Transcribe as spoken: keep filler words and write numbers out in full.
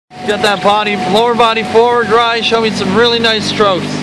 Got that body, lower body forward, right? Show me some really nice strokes.